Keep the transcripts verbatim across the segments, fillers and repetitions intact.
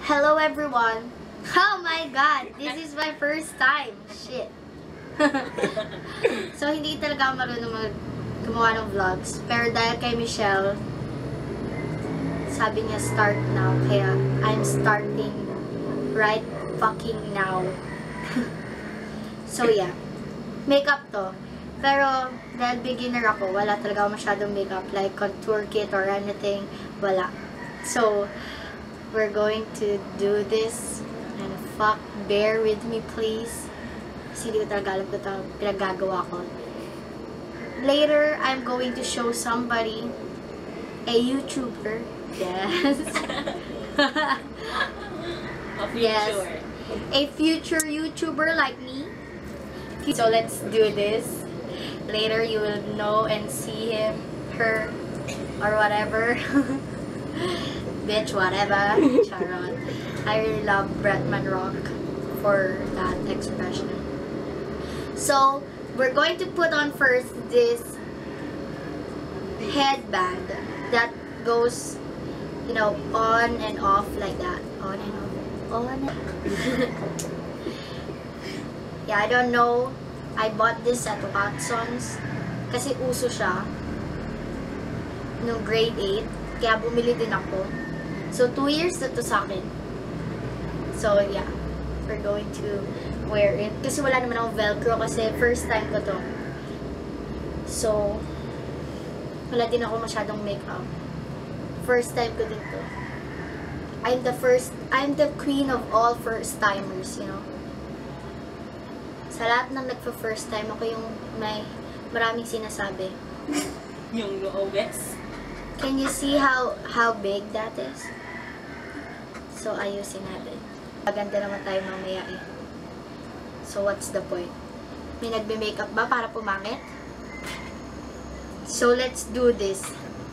Hello everyone! Oh my god! This is my first time! Shit! So, hindi talaga ako marunong mag gumawa ng vlogs. Pero dahil kay Michelle, sabi niya start now. Kaya, I'm starting right fucking now. So, yeah. Makeup to. Pero, dahil beginner ako, wala talaga ako masyadong makeup. Like, contour kit or anything. Wala. So, we're going to do this. And fuck, bear with me please. Kasi hindi ko talaga alam ko ito pinagagawa ko. Later, I'm going to show somebody, a YouTuber. Yes. A future. Yes. A future YouTuber like me. So let's do this. Later, you will know and see him, her, or whatever. Bitch, whatever. Charot. I really love Bretman Rock for that expression. So, we're going to put on first this headband that goes, you know, on and off like that. On and off. On and off. Yeah, I don't know. I bought this at Watson's kasi uso siya nung grade eight. Kaya bumili din ako. So, two years na to sa akin. So, yeah. We're going to wear it. Kasi wala naman akong Velcro kasi first time ko to. So, wala din ako masyadong makeup. First time ko din to. I'm the first, I'm the queen of all first timers, you know. Sa lahat ng nagpa-first time, ako yung may maraming sinasabi. Yung lowest. Can you see how how big that is? So, ayusin natin. Maganda naman tayo mamaya eh. So, what's the point? May nagbe-makeup ba para pumangit? So, let's do this.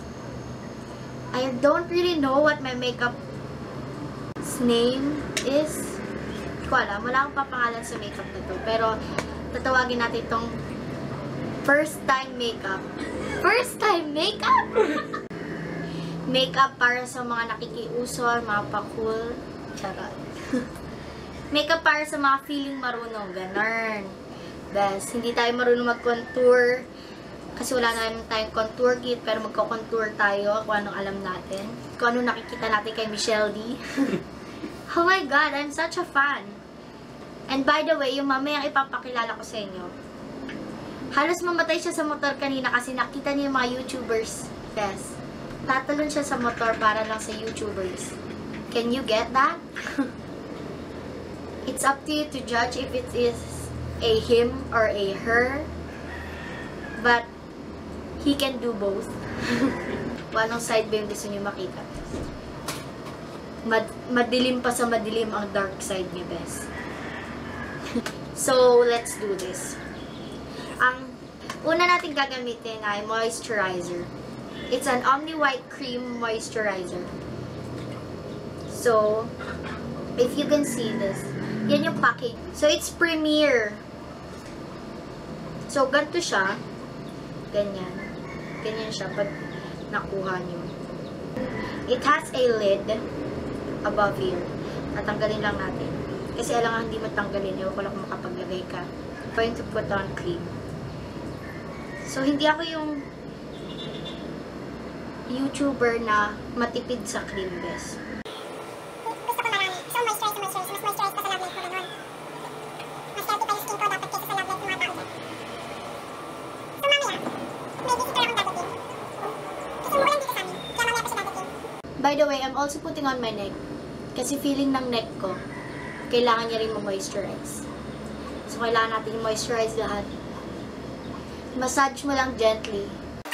I don't really know what my makeup's name is. Hindi ko alam. Wala akong papangalan sa makeup na to. Pero, tatawagin natin itong first time makeup. First time makeup! Makeup para sa mga nakikiusol, mga pa-cool. Charot. Makeup para sa mga feeling marunong. Ganun. Bes, hindi tayo marunong mag-contour. Kasi wala naman tayong contour kit. Pero magko-contour tayo kung anong alam natin. Kung anong nakikita natin kay Michelle D. Oh my God, I'm such a fan. And by the way, yung mamayang ipapakilala ko sa inyo. Halos mamatay siya sa motor kanina kasi nakita niya yung mga YouTubers. Bes. Tatalon siya sa motor para lang sa YouTubers. Can you get that? It's up to you to judge if it is a him or a her. But, he can do both. Anong side ba yung gusto niyo makita? Mad madilim pa sa madilim ang dark side niya, bes. So, let's do this. Ang una natin gagamitin ay moisturizer. It's an Omni White Cream Moisturizer. So, if you can see this, yan yung package. So, it's Premier. So, ganito siya. Ganyan. Ganyan siya pag nakuha nyo. It has a lid above here. Tatanggalin lang natin. Kasi alam hindi matanggalin. Ewan ko lang kung makapaglagay ka. I'm going to put on cream. So, hindi ako yung YouTuber na matipid sa cream, bes. Gusto ko marami. So, moisturize, moisturize. Mas moisturize pa sa love life mo ganun. Mas healthy pa yung skin ko dapat kaysa sa love life ng mga tao. So, mamaya, may visit ko lang akong dadating. Kasi mura lang dito sa amin. Kaya mamaya pa siya dadating. By the way, I'm also putting on my neck. Kasi feeling ng neck ko, kailangan niya rin ma-moisturize. So, kailangan natin i-moisturize lahat. Massage mo lang gently.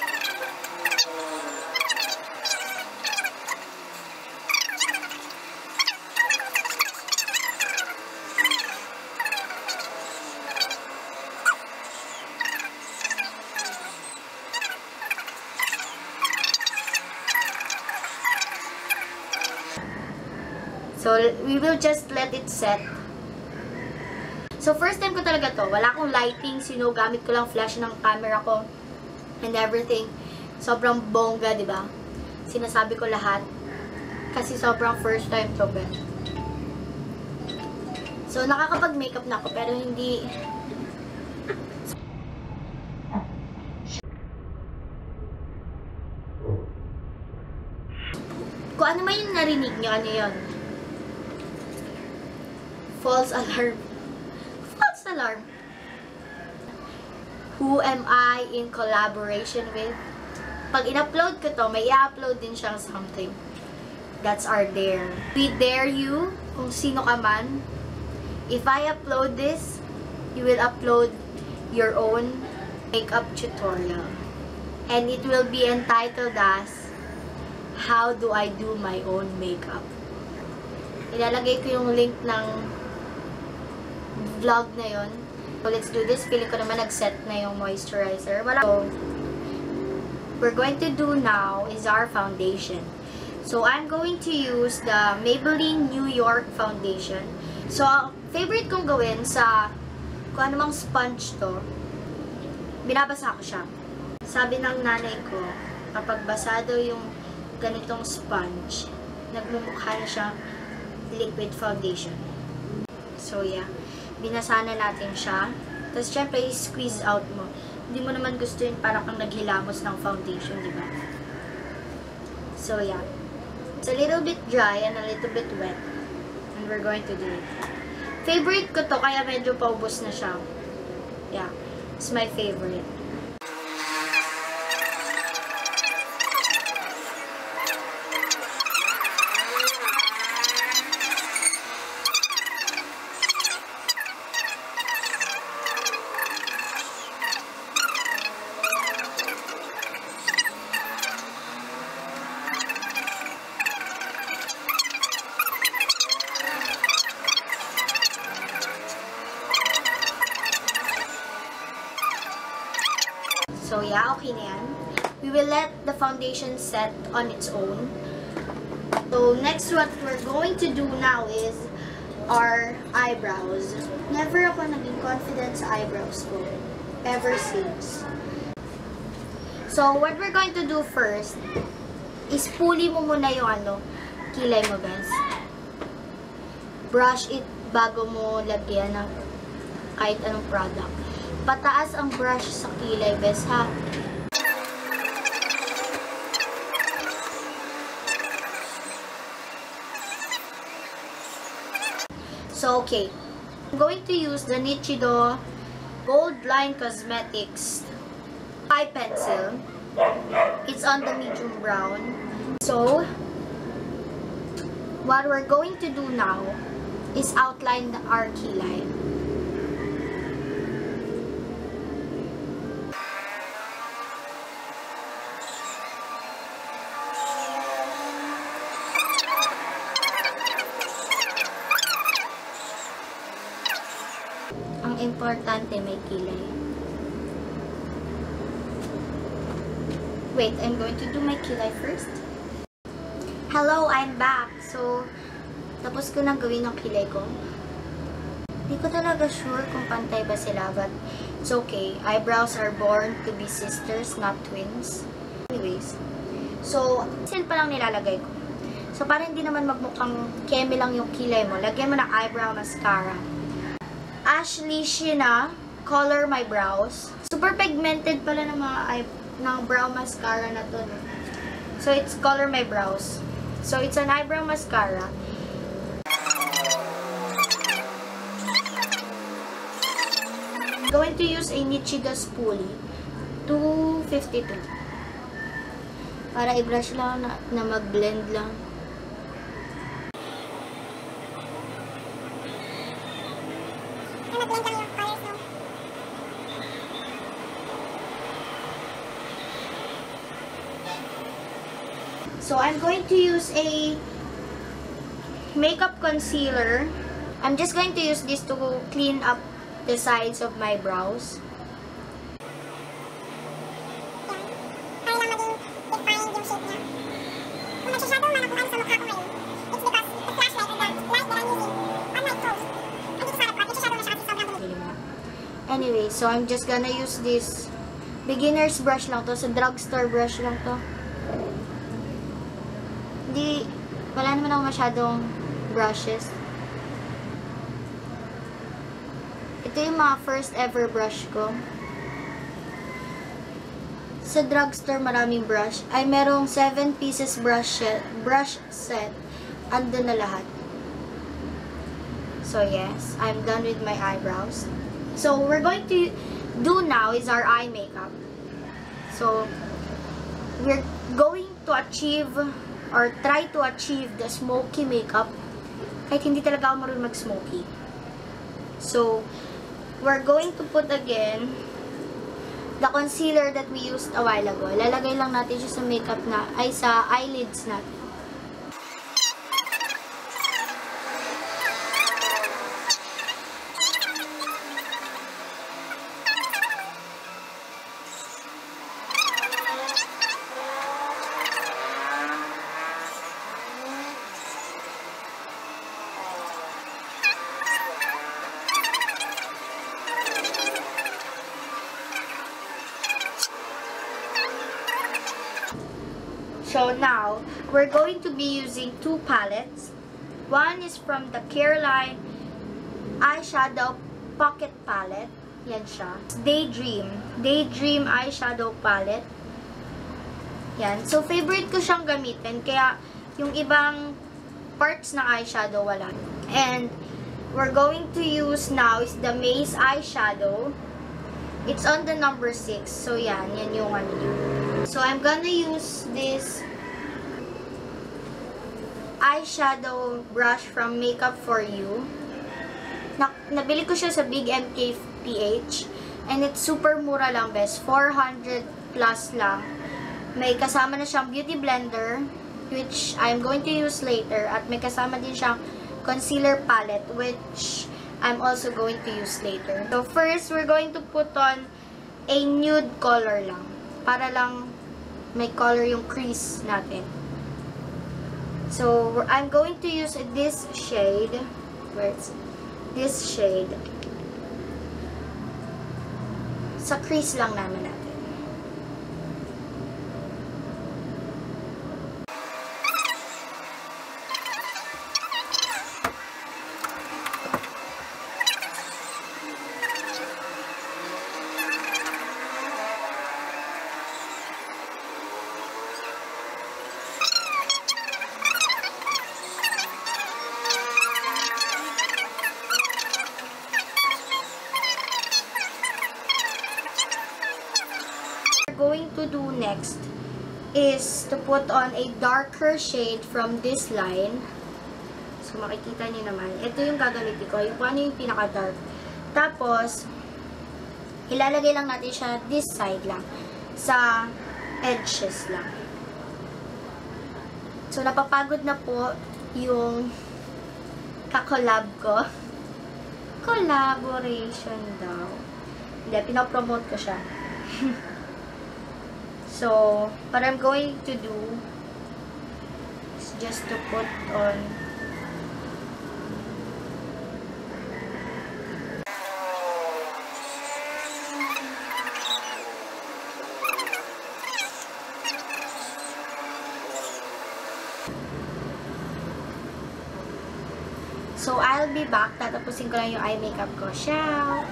So, we will just let it set. So, first time ko talaga to. Wala akong lighting. Sino, gamit ko lang flash ng camera ko. And everything. Sobrang bongga, di ba? Sinasabi ko lahat. Kasi sobrang first time to, bet. So, nakakapag-makeup na ako, pero hindi... Kung ano man yung narinig nyo, ano yun? False alarm. False alarm. Who am I in collaboration with? Pag in-upload ko to, may i-upload din siyang something. That's our dare. We dare you, kung sino ka man. If I upload this, you will upload your own makeup tutorial. And it will be entitled as, How do I do my own makeup? Ilalagay ko yung link ng vlog na yon. So, let's do this. Feeling ko naman nag-set na yung moisturizer. Wala. So, we're going to do now is our foundation. So, I'm going to use the Maybelline New York foundation. So, favorite kong gawin sa kung anumang sponge to, binabasa ko siya. Sabi ng nanay ko, kapag basado yung ganitong sponge, nagmumukha na siya liquid foundation. So, yeah. Binasa na natin siya. Tapos, syempre, i-squeeze out mo. Hindi mo naman gusto yun para kang naghilamos ng foundation, di ba? So, yeah. It's a little bit dry and a little bit wet. And we're going to do it. Favorite ko to, kaya medyo paubos na siya. Yeah. It's my favorite. So, yeah, okay na yan. We will let the foundation set on its own. So, next what we're going to do now is our eyebrows. Never ako naging confident sa eyebrows ko. Ever since. So, what we're going to do first is puli mo muna yung ano, kilay mo, guys. Brush it bago mo lagyan ng kahit anong product. Pataas ang brush sa kilay, bes, ha? So, okay. I'm going to use the Nichido Gold Line Cosmetics eye pencil. It's on the medium brown. So, what we're going to do now is outline the our kilay. Ang importante, may kilay. Wait, I'm going to do my kilay first. Hello, I'm back. So, tapos ko nang gawin ang kilay ko. Hindi ko talaga sure kung pantay ba sila, but it's okay. Eyebrows are born to be sisters, not twins. Anyways, so, pencil pa lang nilalagay ko. So, para hindi naman magmukhang keme lang yung kilay mo, lagyan mo ng eyebrow mascara. Ashley Sheena Color My Brows. Super pigmented pala ng mga eye, ng brow mascara na to. No? So, it's Color My Brows. So, it's an eyebrow mascara. I'm going to use a Nichido Spoolie two fifty-two. Para i-brush lang na, na mag-blend lang. So, I'm going to use a makeup concealer. I'm just going to use this to clean up the sides of my brows. Anyway, so I'm just gonna use this beginner's brush lang to. Sa drugstore brush lang to. Hindi, wala naman ako masyadong brushes. Ito yung mga first ever brush ko. Sa drugstore, maraming brush. Ay, merong seven pieces brush set. Brush set. Andun na lahat. So, yes. I'm done with my eyebrows. So, we're going to do now is our eye makeup. So, we're going to achieve or try to achieve the smoky makeup kahit hindi talaga ako marunong mag-smoky. So, we're going to put again the concealer that we used a while ago. Lalagay lang natin siya sa makeup na, ay sa eyelids natin. So now, we're going to be using two palettes. One is from the Careline Eyeshadow Pocket Palette. Yan siya. Daydream. Daydream Eyeshadow Palette. Yan. So, favorite ko siyang gamitin. Kaya, yung ibang parts ng eyeshadow wala. And, we're going to use now is the Maze Eyeshadow. It's on the number six. So, yan. Yan yung ano yun. So, I'm gonna use this eyeshadow brush from Makeup For You. Na nabili ko siya sa Big M K P H. And it's super mura lang, best. four hundred plus lang. May kasama na siyang beauty blender, which I'm going to use later. At may kasama din siyang concealer palette, which I'm also going to use later. So, first, we're going to put on a nude color lang. Para lang may color yung crease natin. So, I'm going to use this shade. Where's this shade? Sa crease lang naman natin. Going to do next is to put on a darker shade from this line. So, makikita niyo naman. Ito yung gagamitin ko. Yung kung ano yung pinaka-dark. Tapos, ilalagay lang natin siya this side lang. Sa edges lang. So, napapagod na po yung kakolab ko. Collaboration daw. Hindi, pinapromote ko siya. So, what I'm going to do is just to put on So, I'll be back. Tatapusin ko lang yung eye makeup ko. Ciao!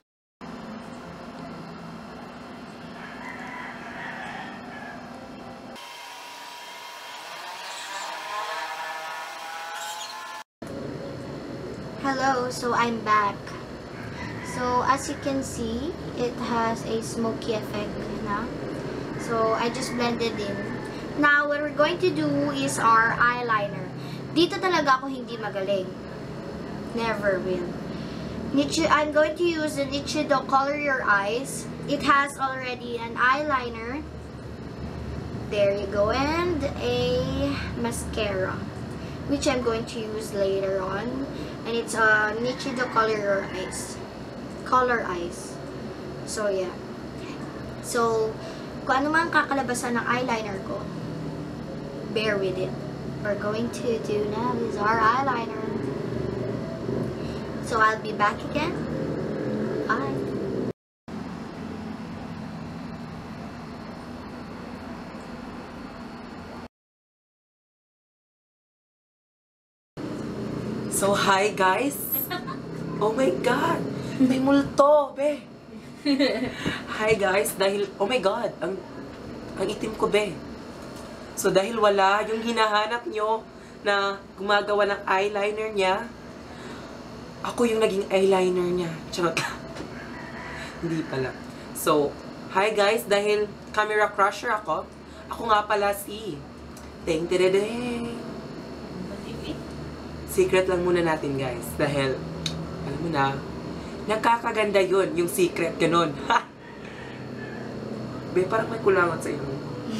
Hello, so I'm back. So as you can see, it has a smoky effect na. So I just blended in. Now what we're going to do is our eyeliner. Dito talaga ako hindi magaling. Never will. Nichi I'm going to use the Nichido Color Your Eyes. It has already an eyeliner. There you go, and a mascara, which I'm going to use later on. And it's a uh, Nichido Color Your Eyes. Color Eyes. So, yeah. So, kung ano man kakalabasan ng eyeliner ko, bear with it. We're going to do now is our eyeliner. So, I'll be back again. Bye. So, hi guys! Oh my God! May multo, be. Hi guys, dahil, oh my god, ang, ang itim ko, be. So dahil wala yung hinahanap nyo na gumagawa ng eyeliner niya, ako yung naging eyeliner niya. Charot. Hindi pala. So, hi guys, dahil camera crusher ako, ako nga pala si Teng Terereng. Secret lang muna natin guys, dahil, alam mo na, nakakaganda yun, yung secret, ganun. Ha! Be, parang may kulangan sa iyo.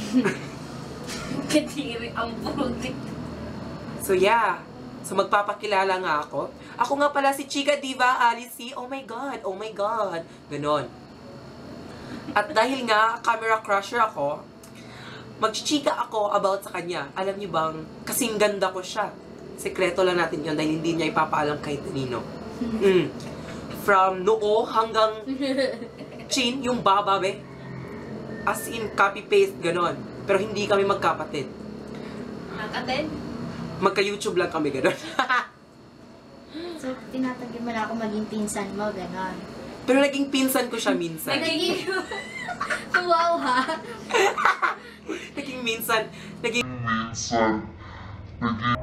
Kadiri ang burudit. So yeah, so magpapakilala nga ako. Ako nga pala si Chika Diva Alice. Oh my God, oh my God. Ganon. At dahil nga camera crusher ako, magchichika ako about sa kanya. Alam niyo bang, kasing ganda ko siya. Sekreto lang natin yun dahil hindi niya ipapaalam kahit kanino. Mm. From noo hanggang chin, yung baba, be. As in, copy-paste, ganon. Pero hindi kami magkapatid. Nakatid? Magka-YouTube lang kami, ganon. So, tinatagyan mo na ako maging pinsan mo, ganon. Pero naging pinsan ko siya minsan. Nagiging... Wow, ha? Naging minsan, naging... minsan naging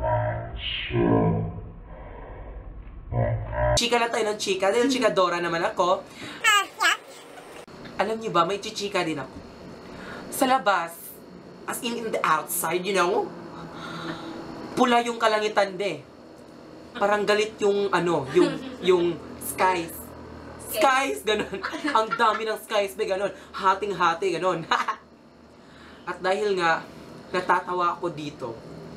Chika lang tayo ng chika. Dahil chikadora naman ako. Ah, yeah. Alam niyo ba, may chichika din ako. Sa labas, as in, in the outside, you know, pula yung kalangitan, be. Parang galit yung, ano, yung, yung skies. Skies, ganun. Ang dami ng skies, be, ganun. Hating-hati, ganun. At dahil nga, natatawa ako dito.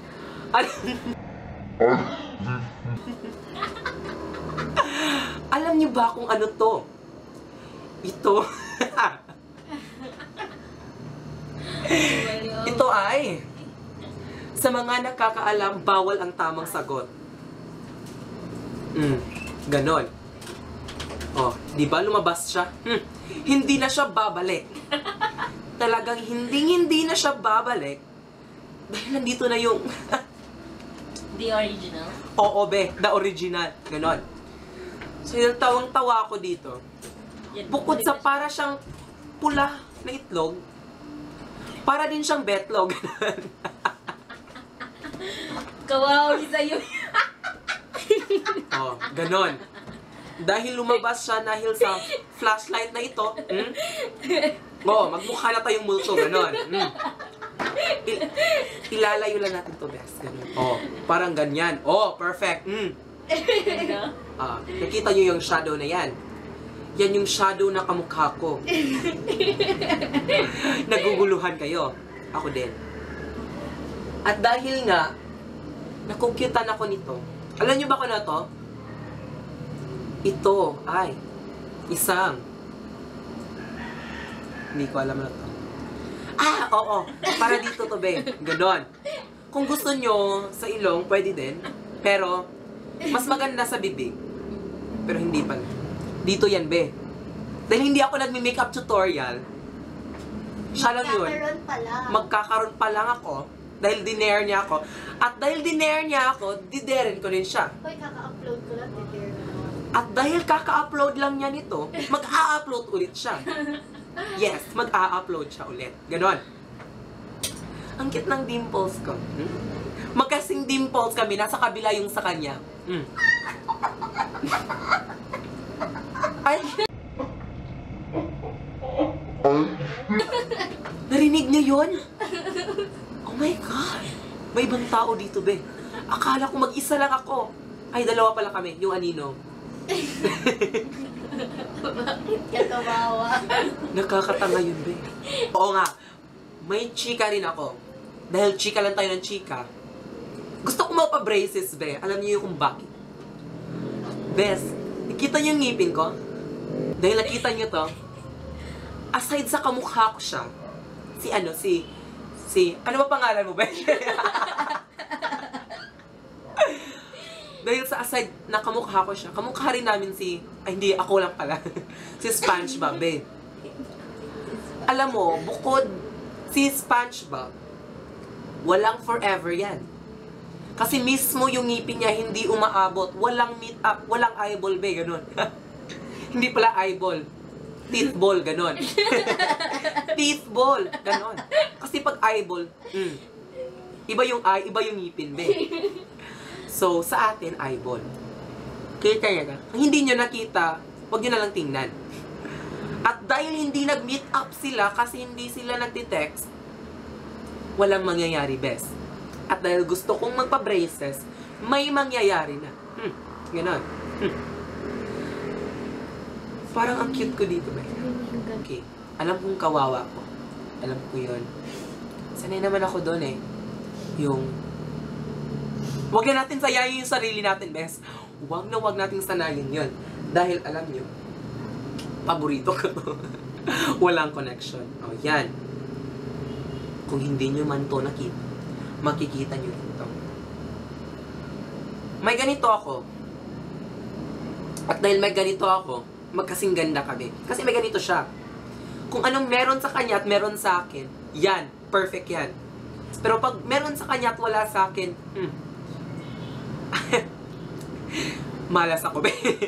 Alam niyo ba kung ano to? Ito. Ito ay, sa mga nakakaalam, bawal ang tamang sagot. Mm, ganon. Oh, di ba lumabas siya? Hmm, hindi na siya babalik. Talagang hindi-hindi na siya babalik. Dahil nandito na yung... The original. Oo, be, the original. Ganon. So, yung tawang-tawa ako dito. Yan, Bukod sa bumalik na para siyang pula na itlog, para din siyang betlog. siya. Kawawi sa'yo. Oh, ganon. Dahil lumabas siya dahil sa flashlight na ito, hmm? Oh, magmukha na tayong multo, ganon. Hmm. Il- ilalayo lang natin to, best. Ganon. Oh, parang ganyan. Oh, perfect. Hmm. Ah, nakita niyo yung shadow na yan. Yan yung shadow na kamukha ko. Naguguluhan kayo. Ako din. At dahil nga, nakukyutan ako nito. Alam niyo ba kung ano to? Ito ay isang, hindi ko alam na to. Ah, oo. Para dito to, be. Ganon. Kung gusto nyo sa ilong, pwede din. Pero, mas maganda sa bibig. Pero hindi pa. Dito yan, be. Dahil hindi ako nagmi-makeup tutorial, siya lang yun. Magkakaroon pala. Magkakaroon pa lang ako. Dahil dinare niya ako. At dahil dinare niya ako, diderin ko rin siya. Hoy, kaka-upload ko lang, prepare mo naman. At dahil kaka-upload lang niya nito, mag-a-upload ulit siya. Yes, mag-a-upload siya ulit. Ganon. Ang cute ng dimples ko. Hmm? Magkasing dimples kami, nasa kabila yung sa kanya. Hmm. Ay! Narinig niyo yun? Oh my God! May ibang tao dito, be. Akala ko mag-isa lang ako. Ay, dalawa pala kami, yung anino. Bakit ka tumawa? Nakakatanga yun, be. Oo nga, may chika rin ako. Dahil chika lang tayo ng chika. Gusto ko mapa-braces, be. Alam niyo yung kung bakit. Bes, nakita niyo yung ngipin ko? Dahil nakita niyo to, aside sa kamukha ko siya, si ano, si, si, ano ba pangalan mo, be? Dahil sa aside na kamukha ko siya, kamukha rin namin si, ay hindi, ako lang pala, si SpongeBob, eh. Alam mo, bukod si SpongeBob, walang forever yan. Kasi mismo yung ngipin niya hindi umaabot, walang meet up, walang eyeball, be, ganun. Hindi pala eyeball. Teeth ball, ganon. Teeth ball, ganon. Kasi pag eyeball, mm, iba yung eye, iba yung ngipin, be. So, sa atin, eyeball. Kita niya ka? Ang hindi nyo nakita, huwag nyo na lang tingnan. At dahil hindi nag-meet up sila kasi hindi sila nagtitext, walang mangyayari, best. At dahil gusto kong magpa-braces, may mangyayari na. Hmm, ganon. Hmm. Parang ang cute ko dito, be. Okay. Alam kong kawawa ko. Alam ko yun. Sanay naman ako doon eh. Yung... Huwag na natin sayayin yung sarili natin, bes. Huwag na huwag natin sanayin yun. Dahil alam nyo, paborito ko to. Walang connection. O, yan. Kung hindi nyo man to nakita, makikita nyo dito. May ganito ako. At dahil may ganito ako, magkasing ganda kami. Kasi may ganito siya. Kung anong meron sa kanya at meron sa akin, yan, perfect yan. Pero pag meron sa kanya at wala sa akin, hmm. Malas ako, be.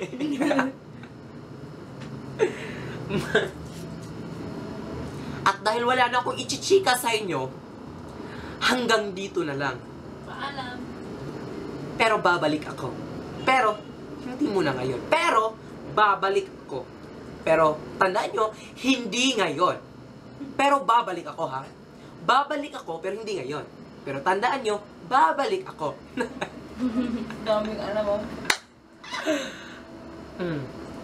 At dahil wala na akong ichichika sa inyo, hanggang dito na lang. Paalam. Pero babalik ako. Pero, hindi muna ngayon. Pero, babalik ako. Pero, tandaan nyo, hindi ngayon. Pero, babalik ako, ha? Babalik ako, pero hindi ngayon. Pero, tandaan nyo, babalik ako. Daming alam mo. hmm.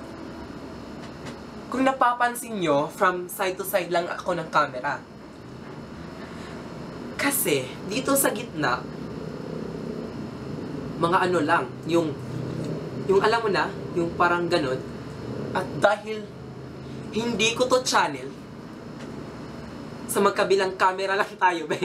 Kung napapansin nyo, from side to side lang ako ng camera. Kasi, dito sa gitna, mga ano lang, yung, yung alam mo na, yung parang ganun. At dahil hindi ko to channel, sa magkabilang camera lang tayo, be.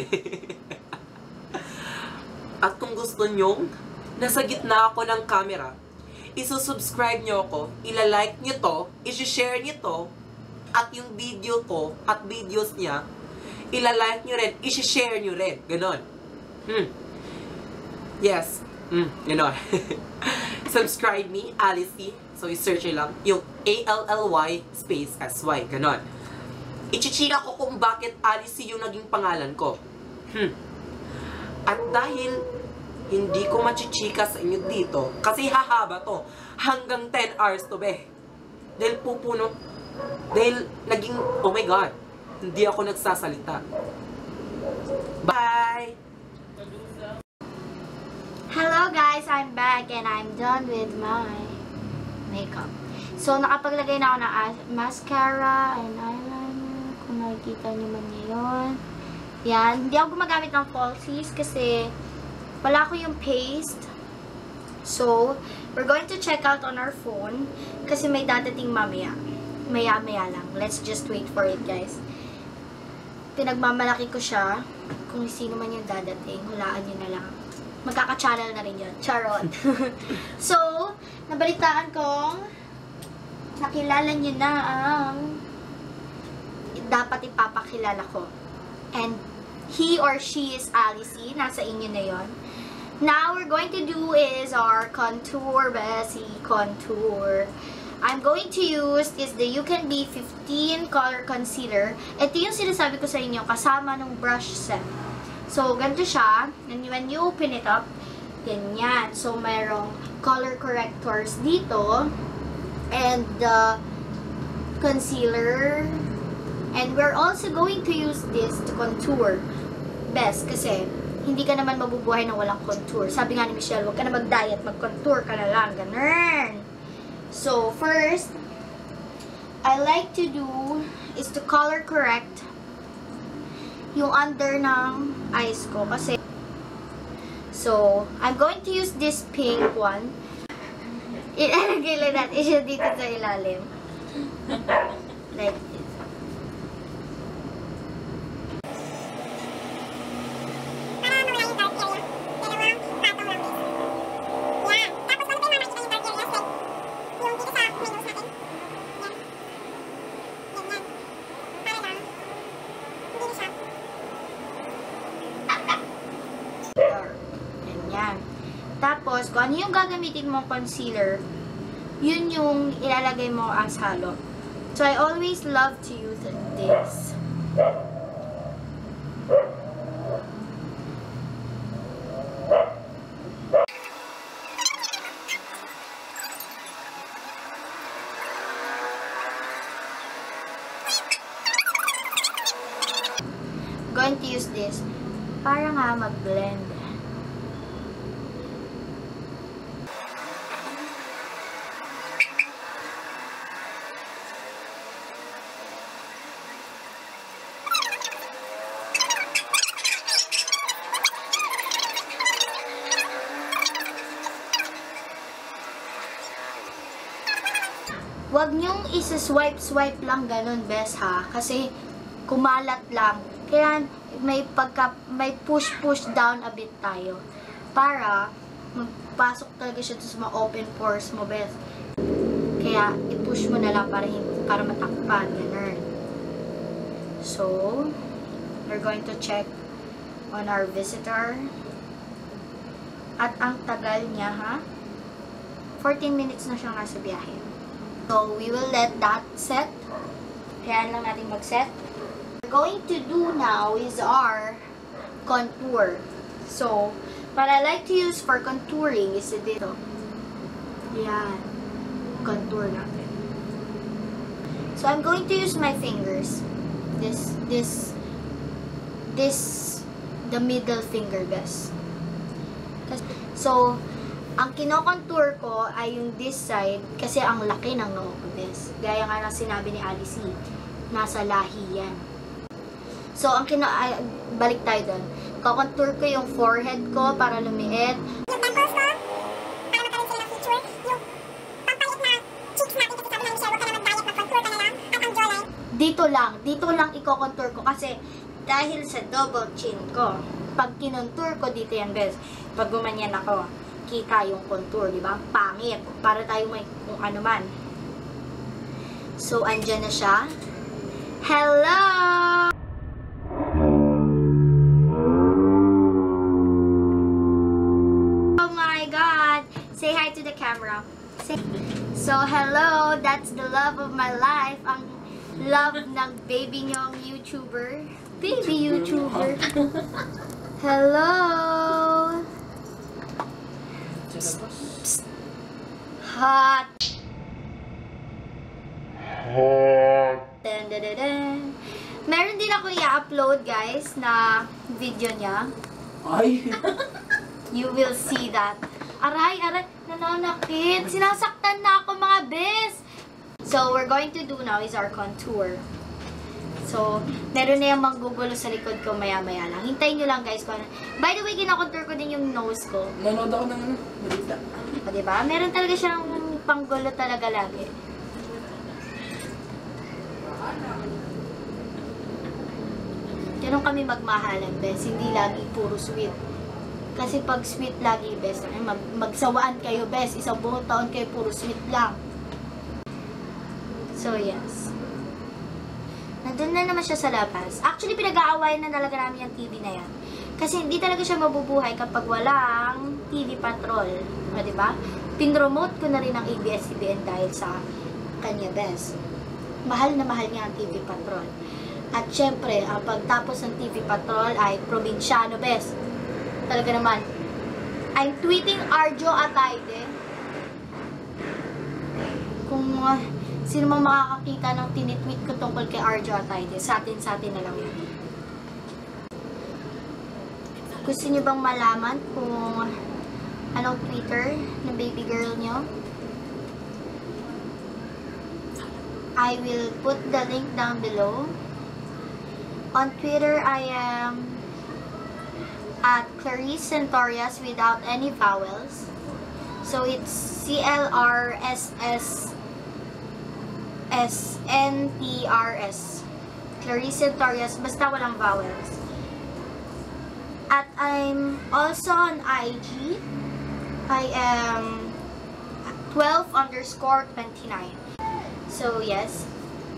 At kung gusto nyong nasa gitna ako ng camera, isusubscribe nyo ako, ilalike nyo to, isi-share nyo to, at yung video ko, at videos niya, ilalike nyo rin, isi-share nyo rin. Ganon. Hmm. Yes. Hmm, ganon. Subscribe me, Alice. So, i-search nyo lang yung A L L Y space S Y. Ganon. Ichichika ko kung bakit Alice yung naging pangalan ko. Hmm. At dahil hindi ko machichika sa inyo dito, kasi hahaba to. Hanggang ten hours to, be. Dahil pupuno. Dahil naging, oh my God, hindi ako nagsasalita. Bye! Hello guys, I'm back and I'm done with my makeup. So, nakapaglagay na ako ng mascara and eyeliner. Kung nakikita nyo man ngayon. Yan. Hindi ako gumagamit ng falsies kasi wala ko yung paste. So, we're going to check out on our phone kasi may dadating mamaya. Maya-maya lang. Let's just wait for it, guys. Pinagmamalaki ko siya. Kung sino man yung dadating, hulaan nyo na lang. Magkaka-channel na rin yun. Charot. So, nabalitaan kong nakilala nyo na ang dapat ipapakilala ko. And he or she is Alice. Nasa inyo na yon. Now, we're going to do is our contour, Bessie contour. I'm going to use is the You Can Be fifteen color concealer. Ito yung sinasabi ko sa inyo, kasama ng brush set. So, ganito siya. And when you open it up, ganyan. So, mayroong color correctors dito. And the uh, concealer. And we're also going to use this to contour. Best, kasi hindi ka naman mabubuhay na walang contour. Sabi nga ni Michelle, huwag ka na mag-diet, mag-contour ka na lang. Ganun. So, first, I like to do is to color correct yung under ng eyes ko. Kasi, so, I'm going to use this pink one. Ilalagay lang natin siya dito sa ilalim. Like this. Tapos, kung ano yung gagamitin mong concealer, yun yung ilalagay mo as halo. So, I always love to use this. Going to use this para nga mag-blend. Huwag niyong isa-swipe-swipe lang ganun, bes, ha? Kasi kumalat lang. Kaya may pagka, may push-push down a bit tayo. Para magpasok talaga siya sa mga open pores mo, bes. Kaya i-push mo na lang para, para matakpan. Ganun. So, we're going to check on our visitor. At ang tagal niya, ha? fourteen minutes na siya nga sa biyahe. So, we will let that set. Kaya lang natin mag-set. What we're going to do now is our contour. So, what I like to use for contouring is dito. Yan. Contour natin. So, I'm going to use my fingers. This, this, this, the middle finger, guys. So, ang kinokontour ko ay yung this side kasi ang laki ng noo ko, bes. Gaya nga ng sinabi ni Alice, nasa lahi yan. So, ang kino... Ay, balik tayo doon. Kokontour ko yung forehead ko para lumiit. Yung temples ko, para magkaroon sila ng feature. Yung pampalit na cheeks natin kasi sabi na Michelle, huwag ka na mag-diet, mag-contour ka na lang. At ang jawline. Dito lang. Dito lang ikokontour ko kasi dahil sa double chin ko. Pag kinontour ko dito yan, bes. Pag gumanyan ako, kita yung contour, di ba? Pangit. Para tayo may kung ano man. So, andyan na siya. Hello! Oh my God! Say hi to the camera. Say so, hello! That's the love of my life. Ang love ng baby niyong YouTuber. Baby YouTuber. Hello! Hot. Hot. Dun, dun, dun, dun. Meron din ako i-upload, guys, na video niya. Ay! You will see that. Aray, aray, nananakit. Sinasaktan na ako, mga bes. So, we're going to do now is our contour. So, meron na yung manggugulo sa likod ko maya-maya lang. Hintayin nyo lang, guys. By the way, kinakontour ko din yung nose ko. Nanood ako ng ano, balita. O, diba? Meron talaga siyang panggulo talaga lagi. Ganun kami magmahalan, bes. Hindi lagi puro sweet. Kasi pag sweet lagi, bes, mag magsawaan kayo, bes. Isang buong taon kayo puro sweet lang. So, yes. Nandun na naman siya sa labas. Actually, pinag-aawayan na talaga namin yung T V na yan. Kasi hindi talaga siya mabubuhay kapag walang T V patrol. O, diba? Pinromote ko na rin ang A B S C B N dahil sa kanya, bes. Mahal na mahal niya ang T V patrol. At syempre, ang pagtapos ng T V patrol ay probinsyano, bes. Talaga naman. I'm tweeting Arjo Atayde. Kung uh, sino man makakakita ng tinitweet ko tungkol kay Arjo Atayde, sa atin, sa atin na lang yun. Gusto niyo bang malaman kung anong Twitter ng baby girl niyo? I will put the link down below. On Twitter, I am at Clarice Centorias without any vowels. So it's C L R S S S N T R S. Clarice Centorias, basta walang vowels. At I'm also on I G. I am twelve underscore twenty-nine. So, yes.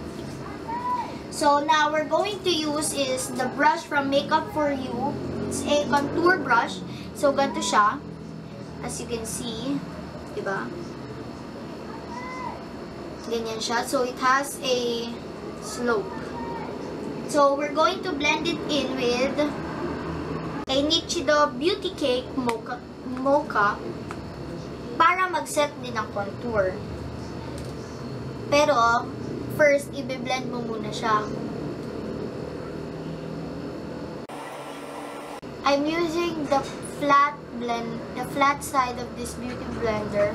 So, now we're going to use is the brush from Makeup For You. It's a contour brush. So, ganito siya. As you can see. Diba? Ganyan siya. So, it has a slope. So, we're going to blend it in with a Nichido Beauty Cake Mocha, mocha para mag-set din ng contour. Pero, first, i-blend mo muna siya. I'm using the flat blend, the flat side of this beauty blender.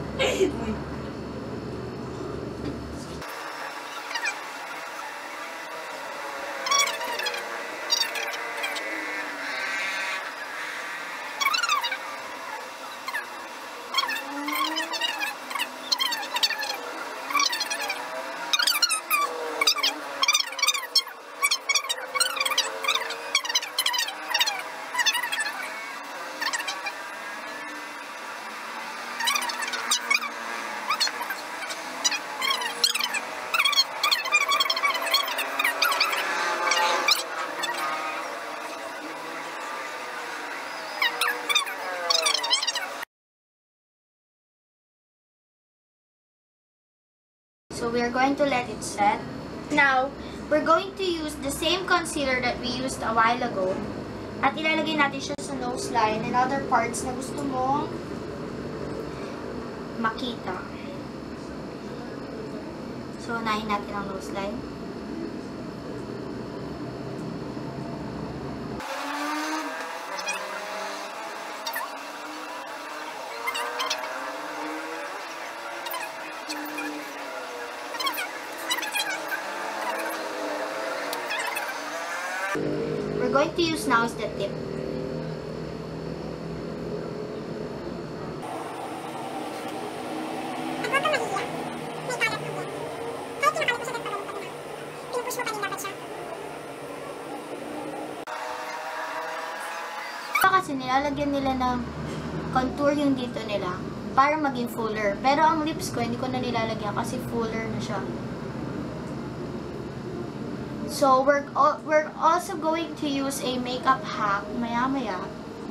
So we're going to let it set. Now, we're going to use the same concealer that we used a while ago. At ilalagay natin siya sa nose line and other parts na gusto mong makita. So, unahin natin ang nose line. We're going to use now is the tip. Kasi nilalagyan nila ng contour yung dito nila para maging fuller. Pero ang lips ko, hindi ko na nilalagyan kasi fuller na siya. So, we're, we're also going to use a makeup hack maya-maya.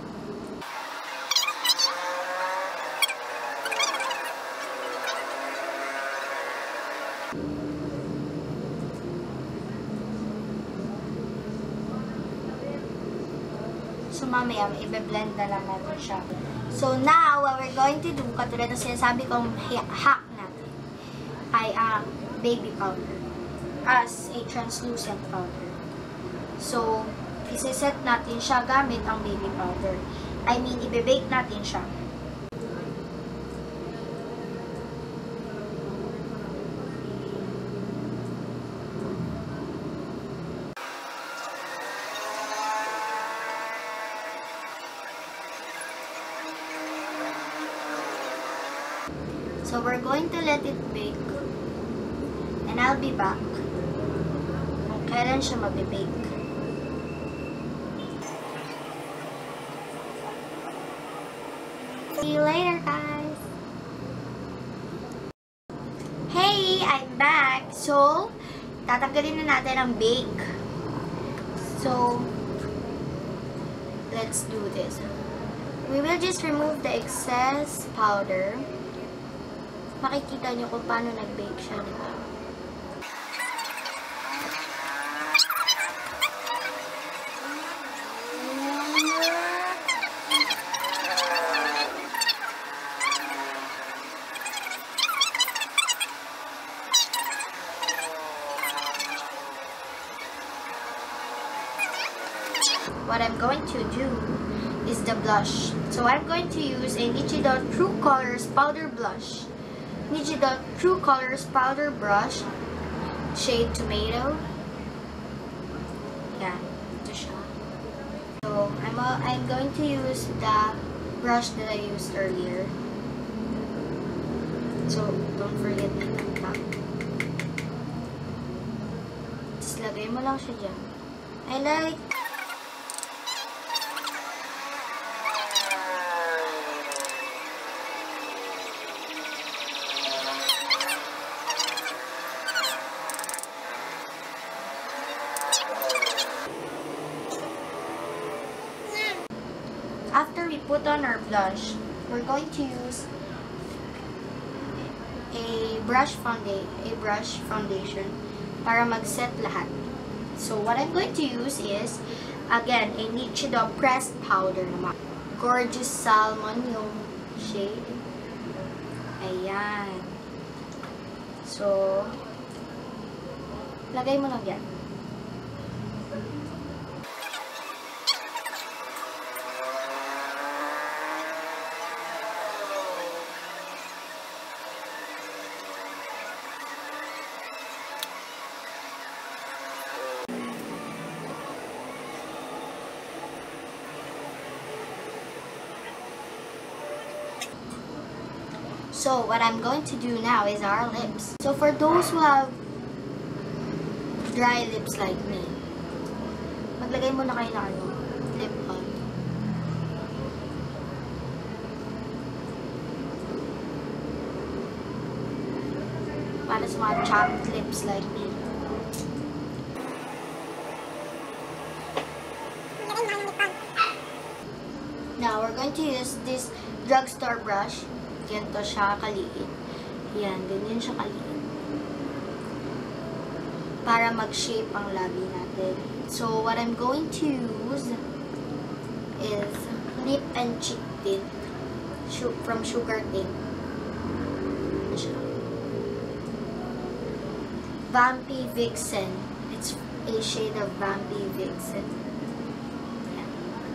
So, mamaya, i-blend na lang natin siya. So, now, what we're going to do, katulad ng sinasabi kong hack natin, ay ang baby powder as a translucent powder. So, isa-set natin siya gamit ang baby powder. I mean, ibe-bake natin siya. So, we're going to let it bake. And I'll be back kung kailan siya mabe-bake. See you later, guys! Hey! I'm back! So, tatanggalin na natin ang bake. So, let's do this. We will just remove the excess powder. Makikita niyo kung paano nag-bake siya, diba? What I'm going to do is the blush. So I'm going to use a Nichido True Colors Powder Blush. Nichido True Colors Powder Brush, shade Tomato. Yeah, ito siya. So I'm, uh, I'm going to use the brush that I used earlier. So don't forget to tap. Just lagay mo lang siya dyan. I like After we put on our blush, we're going to use a brush foundation, a brush foundation para mag-set lahat. So what I'm going to use is, again, a Nichido pressed powder naman. Gorgeous salmon yung shade. Ayan. So, lagay mo lang yan. So, what I'm going to do now is our lips. So, for those who have dry lips like me, maglagay muna kayo ng ano, lip balm. Para sa mga chapped lips like me. Now, we're going to use this drugstore brush. Ganito siya kaliit. Yan, ganyan siya kaliit. Para mag-shape ang labi natin. So, what I'm going to use is lip and cheek tint from Sugar Tint. Ano siya? Vampy Vixen. It's a shade of Vampy Vixen. Yan.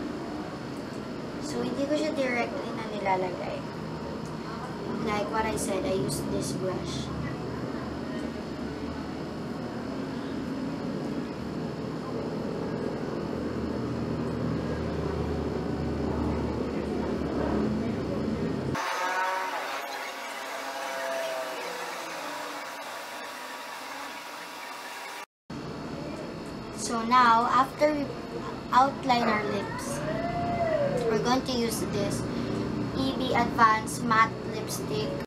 So, hindi ko siya directly na nilalagay. Like what I said, I use this brush. So now, after we outline our lips, we're going to use this E B Advanced Matte Lipstick